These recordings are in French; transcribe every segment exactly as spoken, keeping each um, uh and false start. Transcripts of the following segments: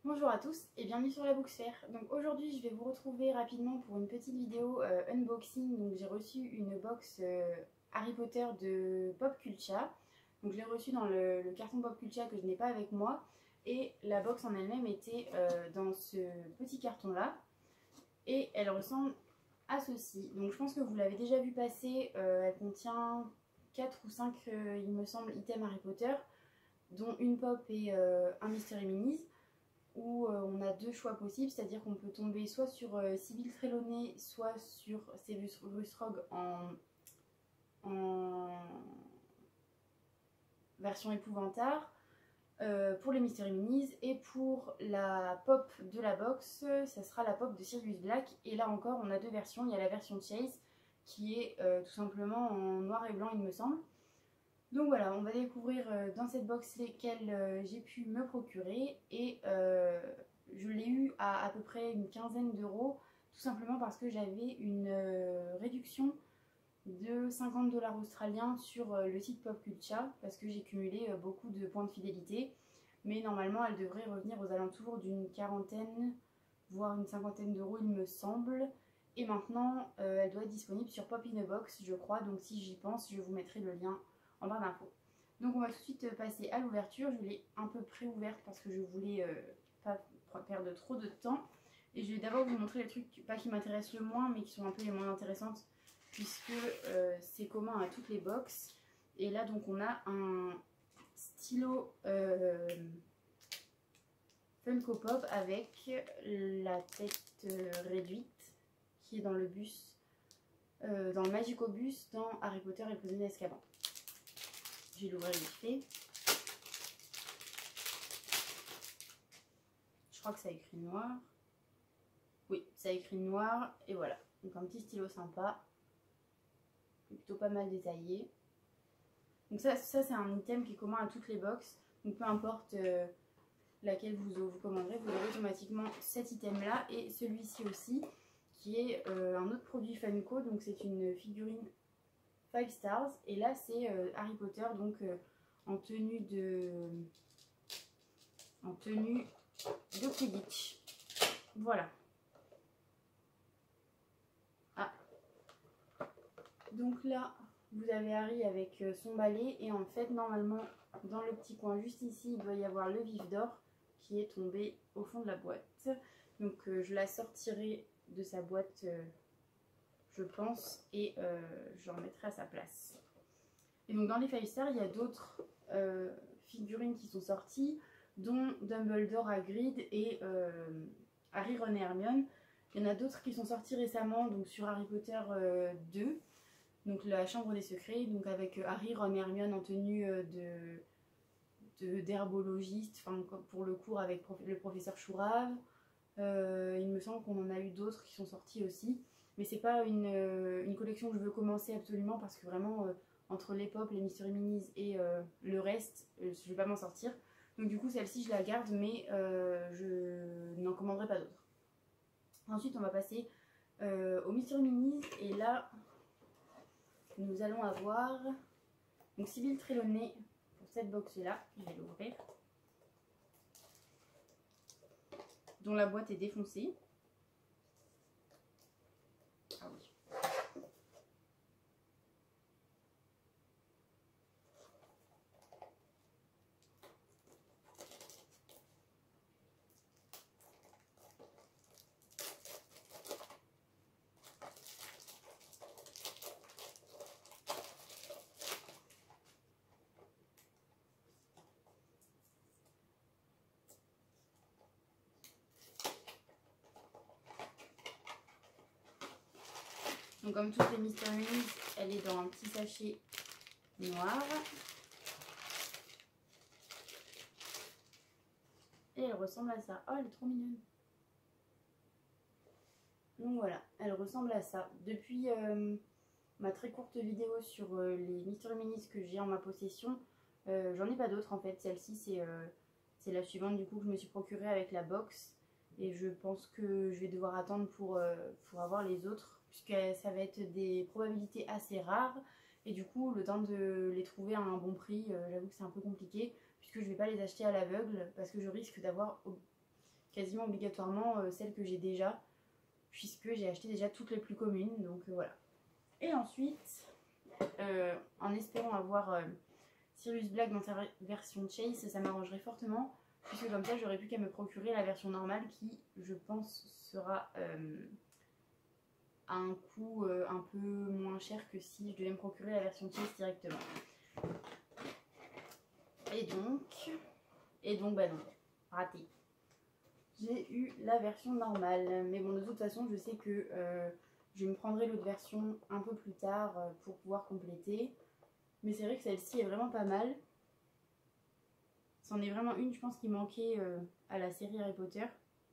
Bonjour à tous et bienvenue sur la Booksphère. Donc aujourd'hui je vais vous retrouver rapidement pour une petite vidéo euh, unboxing. Donc j'ai reçu une box euh, Harry Potter de Pop Culture. Donc je l'ai reçue dans le, le carton Pop Culture que je n'ai pas avec moi. Et la box en elle-même était euh, dans ce petit carton là. Et elle ressemble à ceci. Donc je pense que vous l'avez déjà vu passer. Euh, elle contient quatre ou cinq euh, il me semble items Harry Potter, dont une pop et euh, un Mystery Minis, où euh, on a deux choix possibles, c'est-à-dire qu'on peut tomber soit sur euh, Sybil Trelawney, soit sur Severus Rogue en, en version épouvantard euh, pour les Mystery Minis, et pour la pop de la box, ça sera la pop de Sirius Black. Et là encore on a deux versions, il y a la version Chase qui est euh, tout simplement en noir et blanc il me semble. Donc voilà, on va découvrir euh, dans cette box lesquelles euh, j'ai pu me procurer, et euh, je l'ai eu à à peu près une quinzaine d'euros, tout simplement parce que j'avais une euh, réduction de cinquante dollars australiens sur euh, le site Pop Culture, parce que j'ai cumulé euh, beaucoup de points de fidélité, mais normalement elle devrait revenir aux alentours d'une quarantaine, voire une cinquantaine d'euros il me semble. Et maintenant euh, elle doit être disponible sur Pop in a Box je crois, donc si j'y pense je vous mettrai le lien en barre d'infos. Donc on va tout de suite passer à l'ouverture. Je l'ai un peu pré-ouverte parce que je voulais euh, pas perdre trop de temps. Et je vais d'abord vous montrer les trucs, pas qui m'intéressent le moins, mais qui sont un peu les moins intéressantes, puisque euh, c'est commun à toutes les box. Et là donc on a un stylo euh, Funko Pop avec la tête euh, réduite, qui est dans le bus, euh, dans le Magico Bus dans Harry Potter et le prisonnier d'Azkaban. Je vais l'ouvrir vite fait. Je crois que ça a écrit noir. Oui, ça a écrit noir. Et voilà. Donc un petit stylo sympa. Plutôt pas mal détaillé. Donc ça, ça c'est un item qui est commun à toutes les box. Donc peu importe euh, laquelle vous, vous commanderez, vous aurez automatiquement cet item là. Et celui-ci aussi, qui est euh, un autre produit Funko. Donc c'est une figurine five stars, et là c'est euh, Harry Potter, donc euh, en tenue de en tenue de Quidditch. Voilà. Ah. Donc là vous avez Harry avec euh, son balai, et en fait normalement dans le petit coin juste ici il doit y avoir le vif d'or qui est tombé au fond de la boîte. Donc euh, je la sortirai de sa boîte euh, je pense, et euh, je le remettrai à sa place. Et donc dans les five stars, il y a d'autres euh, figurines qui sont sorties, dont Dumbledore, Hagrid et euh, Harry, Ron et Hermione. Il y en a d'autres qui sont sortis récemment, donc sur Harry Potter euh, deux, donc la chambre des secrets, donc avec euh, Harry, Ron et Hermione en tenue euh, de d'herbologiste, enfin pour le cours avec prof, le professeur Chourave. Euh, il me semble qu'on en a eu d'autres qui sont sortis aussi. Mais c'est pas une, euh, une collection que je veux commencer absolument, parce que vraiment euh, entre les pop, les Mystery Minis et euh, le reste, euh, je vais pas m'en sortir. Donc du coup celle-ci je la garde, mais euh, je n'en commanderai pas d'autres. Ensuite on va passer euh, aux Mystery Minis, et là nous allons avoir donc Sybil Trelawney pour cette box là. Je vais l'ouvrir, dont la boîte est défoncée. Ah oui. Donc comme toutes les Mystery Minis, elle est dans un petit sachet noir. Et elle ressemble à ça. Oh, elle est trop mignonne. Donc voilà, elle ressemble à ça. Depuis euh, ma très courte vidéo sur euh, les Mystery Minis que j'ai en ma possession, euh, j'en ai pas d'autres en fait. Celle-ci c'est euh, c'est la suivante du coup que je me suis procurée avec la box. Et je pense que je vais devoir attendre pour, euh, pour avoir les autres, puisque ça va être des probabilités assez rares. Et du coup, le temps de les trouver à un bon prix, euh, j'avoue que c'est un peu compliqué, puisque je ne vais pas les acheter à l'aveugle, parce que je risque d'avoir quasiment obligatoirement euh, celles que j'ai déjà, puisque j'ai acheté déjà toutes les plus communes, donc euh, voilà. Et ensuite, euh, en espérant avoir euh, Sirius Black dans sa version Chase, ça m'arrangerait fortement, puisque comme ça j'aurais plus qu'à me procurer la version normale qui, je pense, sera euh, à un coût euh, un peu moins cher que si je devais me procurer la version Chase directement. Et donc, et donc bah non, raté. J'ai eu la version normale, mais bon de toute façon je sais que euh, je me prendrai l'autre version un peu plus tard euh, pour pouvoir compléter. Mais c'est vrai que celle-ci est vraiment pas mal. C'en est vraiment une, je pense, qui manquait euh, à la série Harry Potter.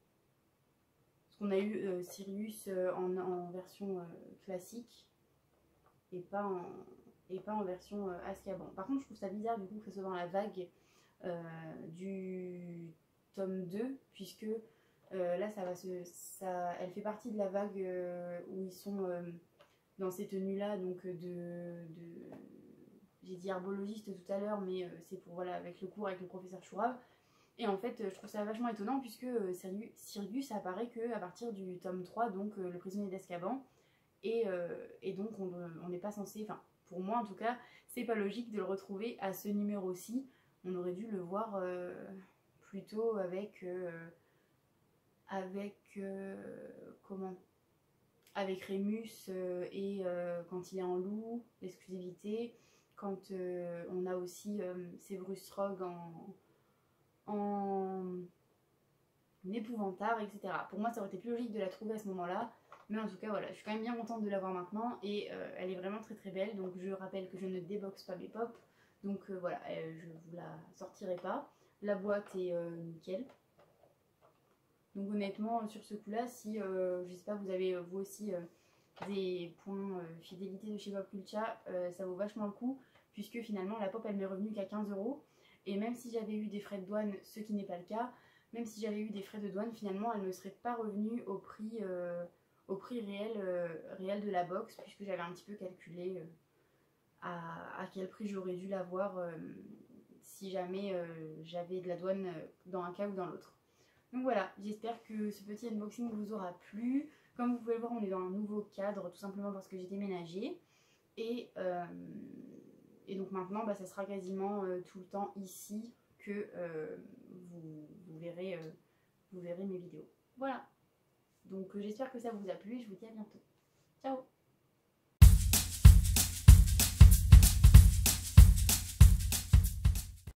Parce qu'on a eu euh, Sirius euh, en, en version euh, classique et pas en, et pas en version euh, Azkaban. Par contre, je trouve ça bizarre du coup que ce soit dans la vague euh, du tome deux, puisque euh, là, ça va se, ça, elle fait partie de la vague euh, où ils sont euh, dans ces tenues-là, donc de... de j'ai dit herbologiste tout à l'heure, mais euh, c'est pour, voilà, avec le cours avec le professeur Chourave. Et en fait, euh, je trouve ça vachement étonnant, puisque euh, Sirius apparaît qu'à partir du tome trois, donc euh, le prisonnier d'Azkaban. Et, euh, et donc, on n'est pas censé, enfin, pour moi en tout cas, c'est pas logique de le retrouver à ce numéro-ci. On aurait dû le voir euh, plutôt avec... Euh, avec... Euh, comment avec Rémus euh, et euh, quand il est en loup, l'exclusivité, quand euh, on a aussi euh, Severus Rogue en, en épouvantard, et cetera. Pour moi, ça aurait été plus logique de la trouver à ce moment-là, mais en tout cas, voilà, je suis quand même bien contente de l'avoir maintenant, et euh, elle est vraiment très très belle, donc je rappelle que je ne déboxe pas mes pop, donc euh, voilà, euh, je vous la sortirai pas. La boîte est euh, nickel. Donc honnêtement, sur ce coup-là, si, euh, je sais pas, vous avez vous aussi... Euh, des points euh, fidélité de chez Popcultcha, euh, ça vaut vachement le coup, puisque finalement la pop elle m'est revenue qu'à quinze euros, et même si j'avais eu des frais de douane, ce qui n'est pas le cas, même si j'avais eu des frais de douane, finalement elle ne serait pas revenue au prix, euh, au prix réel, euh, réel de la box, puisque j'avais un petit peu calculé euh, à, à quel prix j'aurais dû l'avoir euh, si jamais euh, j'avais de la douane euh, dans un cas ou dans l'autre. Donc voilà, j'espère que ce petit unboxing vous aura plu. Comme vous pouvez le voir, on est dans un nouveau cadre, tout simplement parce que j'ai déménagé. Et, euh, et donc maintenant, bah, ça sera quasiment euh, tout le temps ici que euh, vous, vous, verrez, euh, vous verrez mes vidéos. Voilà. Donc euh, j'espère que ça vous a plu et je vous dis à bientôt. Ciao!